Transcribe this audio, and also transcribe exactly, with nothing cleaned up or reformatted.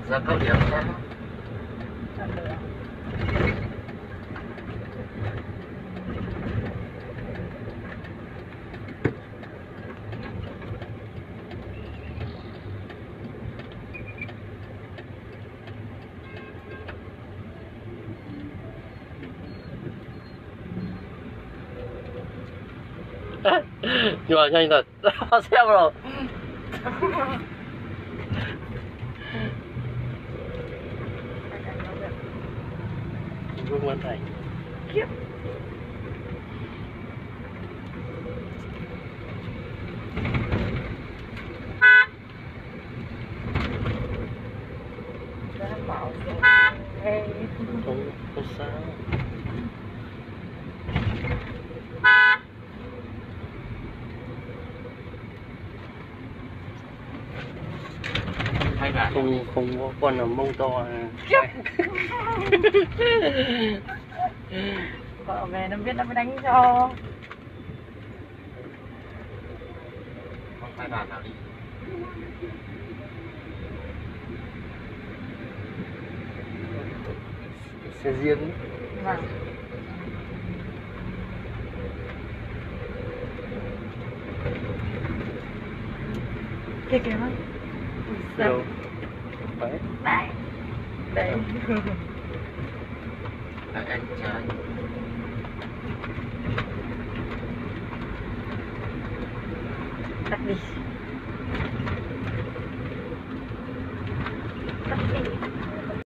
Ra cấp điểm nhé. Nhưng mà nhanh thật, xem rồi. Vương Văn Thành. Kiếp. Không, không sao. Không không có con nào mông to này. Vợ về nó biết nó mới đánh cho. Không phải đàn nào đi. Xe riêng. Vâng. Kia kìa mất. Đâu? Đấy. Đấy. Đấy. Đấy, anh trai. Tắt đi.